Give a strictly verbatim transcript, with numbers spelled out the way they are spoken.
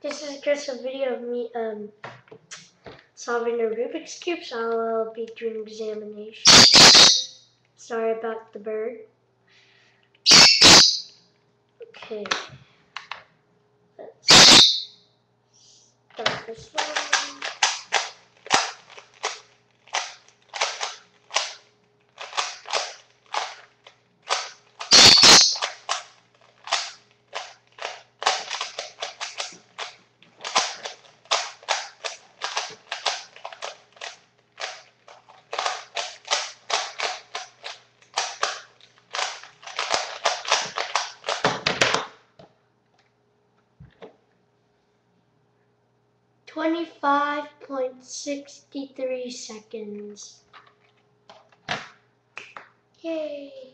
This is just a video of me um, solving a Rubik's Cube, so I'll be doing examination. Sorry about the bird. Okay, let's start this one. twenty-five point six three seconds. Yay!